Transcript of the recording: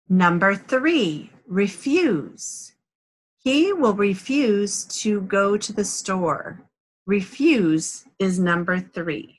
Number 3, refuse. He will refuse to go to the store. Refuse is number 3.